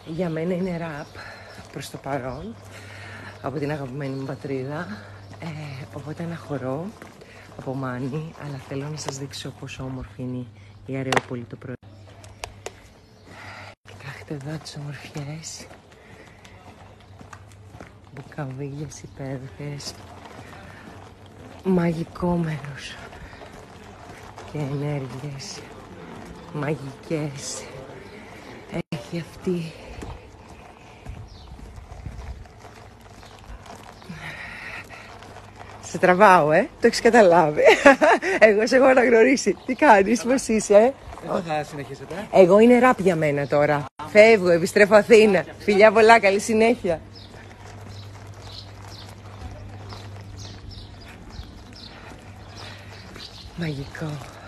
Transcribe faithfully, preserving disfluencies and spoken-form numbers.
Για μένα είναι ραπ προς το παρόν, από την αγαπημένη μου πατρίδα, ε, οπότε αναχωρώ από Μάνη, αλλά θέλω να σας δείξω πόσο όμορφη είναι η Αρεόπολη το πρωί. Κοιτάξτε εδώ τις ομορφιές, μπουκαβίλες υπέροχες, μαγικό μέρος και ενέργειες μαγικές έχει αυτή. Σε τραβάω, ε, το έχεις καταλάβει. Εγώ σε έχω αναγνωρίσει. Τι κάνεις, πώς είσαι, ε? Εγώ θα συνεχίσετε. Εγώ είναι ραπ για μένα τώρα. Φεύγω, επιστρέφω Αθήνα. Φιλιά πολλά, καλή συνέχεια. Μαγικό.